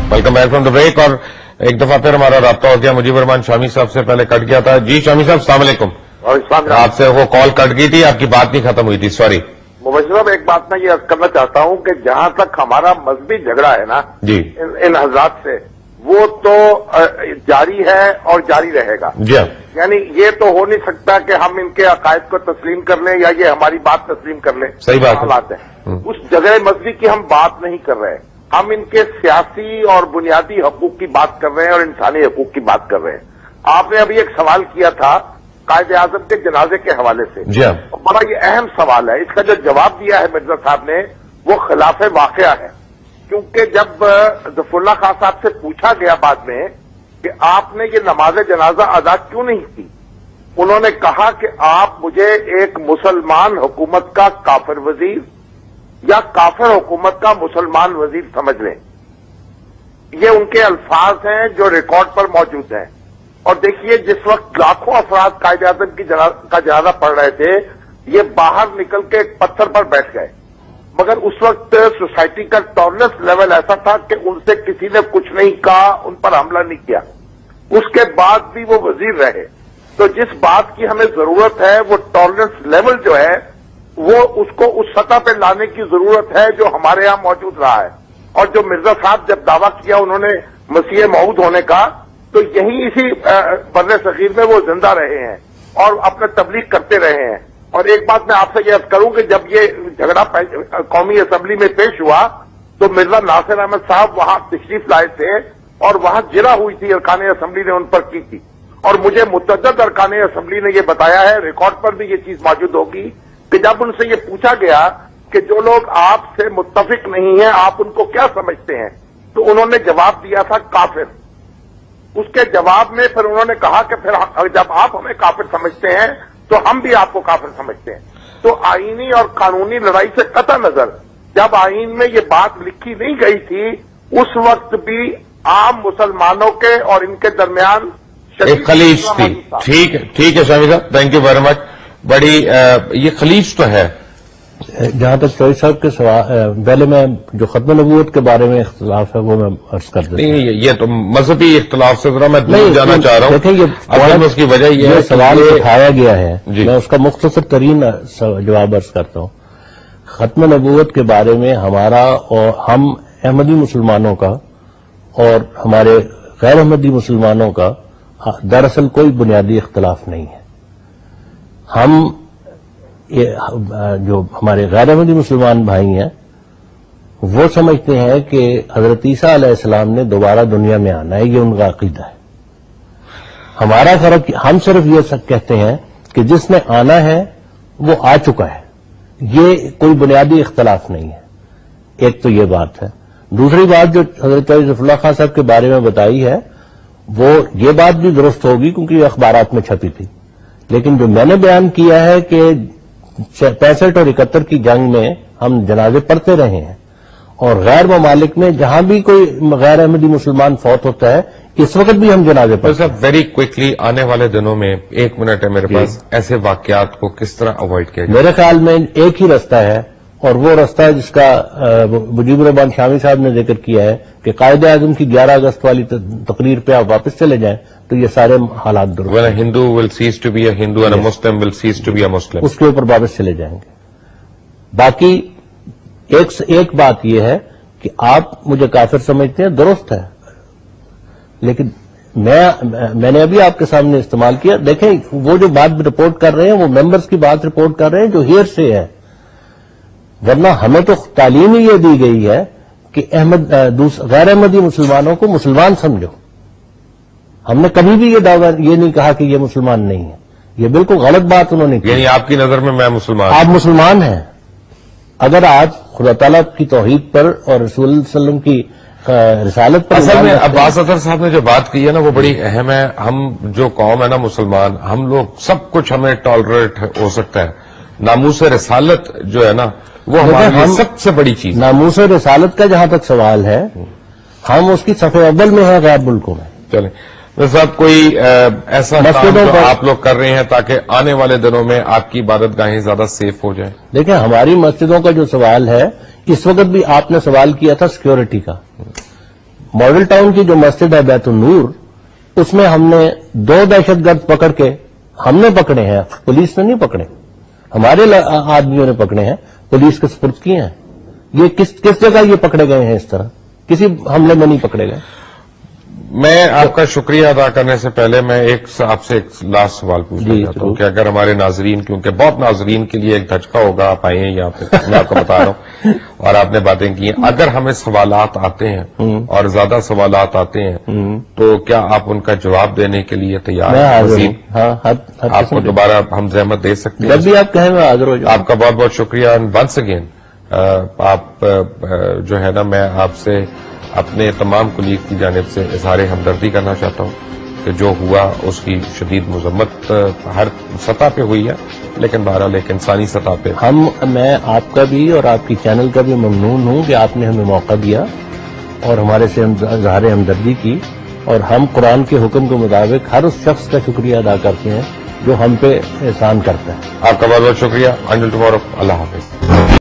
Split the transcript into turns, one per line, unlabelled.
Welcome back from the break. और एक दफा फिर हमारा राब्ता हो गया मुजीबर रहमान शामी साहब से, पहले कट गया था। जी शामी साहब अस्सलाम वालेकुम। आपसे वो कॉल कट गई थी, आपकी बात नहीं खत्म हुई थी, सॉरी।
मुबश्शिर साहब, एक बात मैं ये अर्ज करना चाहता हूँ कि जहां तक हमारा मजहबी झगड़ा है ना
जी
इन हजरात से, वो तो जारी है और जारी रहेगा।
जी
यानी ये तो हो नहीं सकता कि हम इनके अकायद को तस्लीम कर लें या ये हमारी बात तस्लीम कर लें।
सही बात
हालात है। उस झगड़े मजहबी की हम बात नहीं कर रहे हैं, हम इनके सियासी और बुनियादी हकूक की बात कर रहे हैं और इंसानी हकूक की बात कर रहे हैं। आपने अभी एक सवाल किया था कायदे आजम के जनाजे के हवाले से,
जी
बड़ा ये अहम सवाल है। इसका जो जवाब दिया है मिर्जा साहब ने वो खिलाफ वाक़या है, क्योंकि जब ज़फ़रुल्लाह खान साहब से पूछा गया बाद में कि आपने ये नमाज जनाजा अदा क्यों नहीं की, उन्होंने कहा कि आप मुझे एक मुसलमान हुकूमत का काफिर वजीर या काफिर हुकूमत का मुसलमान वजीर समझ लें। ये उनके अल्फाज हैं जो रिकॉर्ड पर मौजूद हैं। और देखिए, जिस वक्त लाखों अफराद कायदे आज़म का जनाजा पढ़ रहे थे, ये बाहर निकल के एक पत्थर पर बैठ गए, मगर उस वक्त सोसाइटी का टॉलरेंस लेवल ऐसा था कि उनसे किसी ने कुछ नहीं कहा, उन पर हमला नहीं किया। उसके बाद भी वो वजीर रहे। तो जिस बात की हमें जरूरत है वो टॉलरेंस लेवल जो है वो उसको उस सतह पर लाने की जरूरत है जो हमारे यहां मौजूद रहा है। और जो मिर्जा साहब जब दावा किया उन्होंने मसीह मऊद होने का, तो यही इसी बर्रे सगीर में वो जिंदा रहे हैं और अपने तबलीग करते रहे हैं। और एक बात मैं आपसे यह अर्ज करूं कि जब ये झगड़ा कौमी असेंबली में पेश हुआ तो मिर्जा नासिर अहमद साहब वहां तशरीफ लाए थे और वहां जिरा हुई थी, अरकान असेंबली ने उन पर की थी। और मुझे मुतअद्दिद अरकान असेंबली ने यह बताया है, रिकॉर्ड पर भी ये चीज मौजूद होगी, कि जब उनसे ये पूछा गया कि जो लोग आपसे मुत्तफिक नहीं हैं आप उनको क्या समझते हैं, तो उन्होंने जवाब दिया था काफिर। उसके जवाब में फिर उन्होंने कहा कि फिर जब आप हमें काफिर समझते हैं तो हम भी आपको काफिर समझते हैं। तो आईनी और कानूनी लड़ाई से कतई नजर जब आईन में ये बात लिखी नहीं गई थी, उस वक्त भी आम मुसलमानों के और इनके दरमियान
एक खलीज थी। ठीक है शामी साहब, थैंक यू वेरी मच। बड़ी ये खलीज तो है।
जहां तक चौधरी साहब के सवाल, पहले मैं जो खत्म नबूवत के बारे में इख्तिलाफ है वो मैं अर्ज कर देता हूं।
नहीं, ये तो मजहबी इख्तिलाफ से जरा मैं दूर जाना चाह रहा हूं।
देखिए, ये
उसकी वजह ये है
सवाल उठाया गया है, मैं उसका मुख्तसर तरीन जवाब अर्ज करता हूं। खत्म नबूवत के बारे में हमारा और हम अहमदी मुसलमानों का और हमारे गैर अहमदी मुसलमानों का दरअसल कोई बुनियादी इख्तिलाफ नहीं है। हम जो हमारे गैर अहमदी मुसलमान भाई हैं वो समझते हैं कि हजरत ईसा अलैहिस्सलाम ने दोबारा दुनिया में आना है, ये उनका अकीदा है। हमारा फर्क, हम सिर्फ ये कहते हैं कि जिसने आना है वो आ चुका है, ये कोई बुनियादी इख्तिलाफ नहीं है। एक तो ये बात है। दूसरी बात जो हजरत ज़फ़रुल्लाह खान साहब के बारे में बताई है वो ये बात भी दुरुस्त होगी क्योंकि अखबारात में छपी थी, लेकिन जो मैंने बयान किया है कि 65 और 71 की जंग में हम जनाजे पढ़ते रहे हैं और गैर ममालिक में जहां भी कोई गैर अहमदी मुसलमान फौत होता है इस वक्त भी हम जनाजे पढ़ते हैं।
वेरी क्विकली, आने वाले दिनों में 1 मिनट है मेरे पास, ऐसे वाकयात को किस तरह अवॉइड किया जाए?
मेरे ख्याल में एक ही रास्ता है और वो रास्ता जिसका मुजीबर रहमान शामी साहब ने जिक्र किया है कि कायदे आज़म की 11 अगस्त वाली तकरीर पे आप वापस चले जाएं तो ये सारे हालात दुरुस्त।
When a Hindu will cease to be a Hindu and a Muslim will cease to be a Muslim,
उसके ऊपर वापस चले जाएंगे। बाकी एक बात यह है कि आप मुझे काफिर समझते हैं, दुरुस्त है, लेकिन मैंने अभी आपके सामने इस्तेमाल किया। देखें, वो जो बात रिपोर्ट कर रहे हैं वो मेंबर्स की बात रिपोर्ट कर रहे हैं जो हियर से है, वरना हमें तो तालीम ही ये दी गई है कि गैर अहमदी मुसलमानों को मुसलमान समझो। हमने कभी भी ये दावा ये नहीं कहा कि ये मुसलमान नहीं है, ये बिल्कुल गलत बात उन्होंने की।
यानी आपकी नजर में मैं मुसलमान,
आप मुसलमान हैं अगर आज खुदा ताला की तौहीद पर और रसूल सल्लम की रिसालत पर।
असल में अब्बास अतर साहब ने जो बात की है ना वो बड़ी अहम है। हम जो कौम है ना मुसलमान, हम लोग सब कुछ हमें टॉलरेट हो सकता है, नामूस रिसालत जो है ना वो हमारे लिए सबसे बड़ी चीज।
नामूस रिसालत का जहां तक सवाल है, हम उसकी सफ़े अव्वल में है गैर मुल्कों में।
चलें साहब, कोई ऐसा काम जो आप लोग कर रहे हैं ताकि आने वाले दिनों में आपकी इबादतगाहें ज्यादा सेफ हो जाए?
देखिए, हमारी मस्जिदों का जो सवाल है, इस वक्त भी आपने सवाल किया था सिक्योरिटी का, मॉडल टाउन की जो मस्जिद है बैतुल नूर, उसमें हमने 2 दहशतगर्द पकड़ के हमने पकड़े हैं, पुलिस ने नहीं पकड़े, हमारे आदमियों ने पकड़े हैं, पुलिस के सुपुर्द किए हैं। ये किस जगह ये पकड़े गए हैं? इस तरह किसी हमले में नहीं पकड़े गए।
मैं आपका शुक्रिया अदा करने से पहले मैं आपसे एक लास्ट सवाल पूछना चाहता हूं कि अगर हमारे नाजरीन, क्योंकि बहुत नाजरीन के लिए एक धचका होगा, आप आए हैं यहाँ पे, मैं आपको बता रहा हूं और आपने बातें की हैं, अगर हमें सवालात आते हैं और ज्यादा सवालात आते हैं तो क्या आप उनका जवाब देने के लिए तैयार हैं? आपको दोबारा हम जहमत दे सकते हैं?
जब भी आप कहें मैं हाजिर हो जाऊं।
आपका बहुत बहुत शुक्रिया। वंस अगेन आप जो है ना, मैं आपसे अपने तमाम कुलीग की जानिब से इजहार हमदर्दी करना चाहता हूं कि जो हुआ उसकी शदीद मजम्मत हर सतह पे हुई है, लेकिन बहरहाल एक इंसानी सतह पे
मैं आपका भी और आपकी चैनल का भी ममनून हूं कि आपने हमें मौका दिया और हमारे से इजहार हमदर्दी की, और हम कुरान के हुक्म के मुताबिक हर उस शख्स का शुक्रिया अदा करते हैं जो हम पे एहसान करता है।
आपका बहुत बहुत शुक्रिया। अंटिल टुमारो, अल्लाह हाफिज।